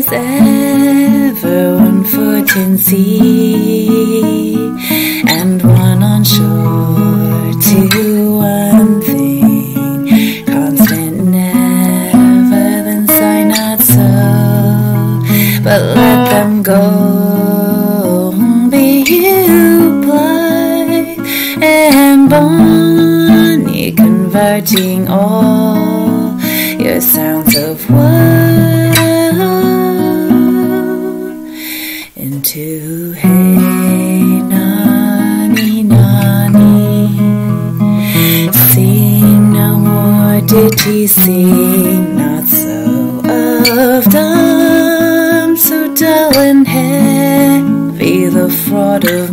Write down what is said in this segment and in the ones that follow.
ever one foot in sea and one on shore to one thing, constant never, then sigh not so, but let them go. Be you blithe and bonny, converting all your sounds of woe into hey nani nani. Sing no more ditty, sing not so of dumb, so dull and heavy the fraud of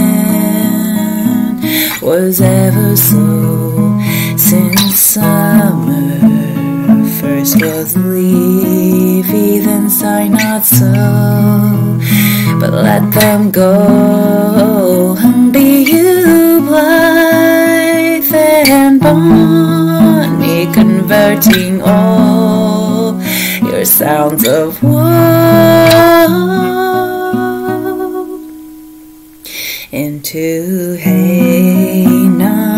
man was ever so, since summer first was leafy, then sigh not so, but let them go. Be you blithe and bonny, converting all your sounds of woe into hey nani.